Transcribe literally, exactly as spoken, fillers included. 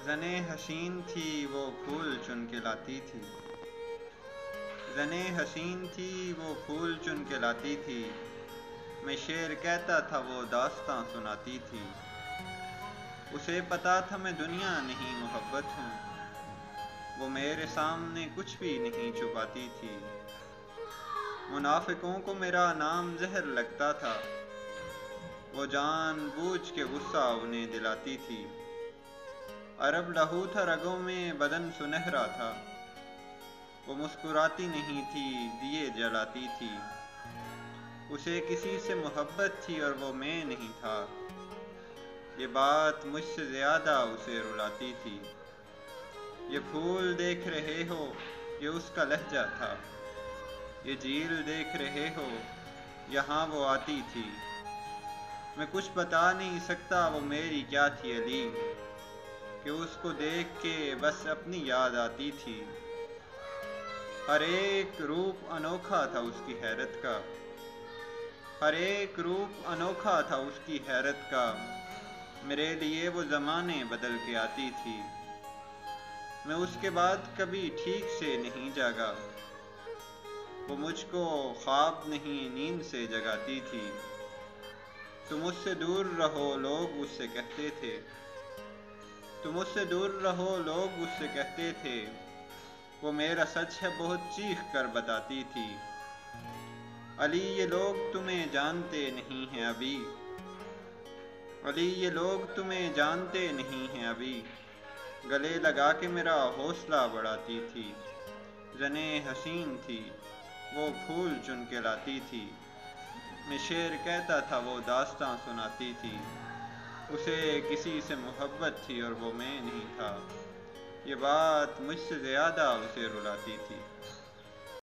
زنے حسین تھی وہ پھول چن کے لاتی تھی، زنے حسین تھی وہ پھول چن کے لاتی تھی، میں شعر کہتا تھا وہ داستاں سناتی تھی، اسے پتا تھا میں دنیا نہیں محبت ہوں، وہ میرے سامنے کچھ بھی نہیں چھپاتی تھی، منافقوں کو میرا نام زہر لگتا تھا، وہ جان بوجھ کے غصہ انہیں دلاتی تھی، عرب لہو تھا رگوں میں بدن سنہرا تھا، وہ مسکراتی نہیں تھی دیے جلاتی تھی، اسے کسی سے محبت تھی اور وہ میں نہیں تھا، یہ بات مجھ سے زیادہ اسے رلاتی تھی، یہ پھول دیکھ رہے ہو یہ اس کا لہجہ تھا، یہ جھیل دیکھ رہے ہو یہاں وہ آتی تھی، میں کچھ بتا نہیں سکتا وہ میری کیا تھی علی، کہ اس کو دیکھ کے بس اپنی یاد آتی تھی، ہر ایک روپ انوکھا تھا اس کی حیرت کا، ہر ایک روپ انوکھا تھا اس کی حیرت کا، میرے لیے وہ زمانے بدل کے آتی تھی، میں اس کے بعد کبھی ٹھیک سے نہیں جاگا، وہ مجھ کو خواب نہیں نیند سے جگاتی تھی، تم مجھ سے دور رہو لوگ اس سے کہتے تھے، تم مجھ سے دور رہو لوگ اس سے کہتے تھے، وہ میرا سچ ہے بہت چیخ کر بتاتی تھی، علی یہ لوگ تمہیں جانتے نہیں ہیں ابھی، علی یہ لوگ تمہیں جانتے نہیں ہیں ابھی، گلے لگا کے میرا حوصلہ بڑھاتی تھی، زنے حسین تھی وہ پھول چن کے لاتی تھی، میں شعر کہتا تھا وہ داستاں سناتی تھی، اسے کسی سے محبت تھی اور وہ میں نہیں تھا، یہ بات مجھ سے زیادہ اسے رلاتی تھی۔